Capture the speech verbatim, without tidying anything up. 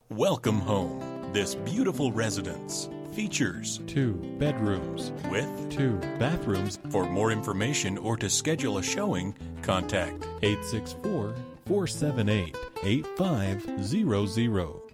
Welcome home. This beautiful residence features two bedrooms with two bathrooms. For more information or to schedule a showing, contact eight six four, four seven eight, eight five zero zero.